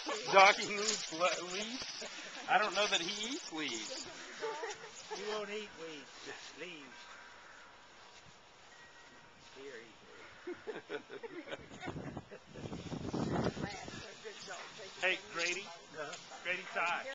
Donkey needs leaves? I don't know that he eats leaves. You won't eat weeds, just leaves. Here, eat leaves. Hey, Grady. Grady Ty.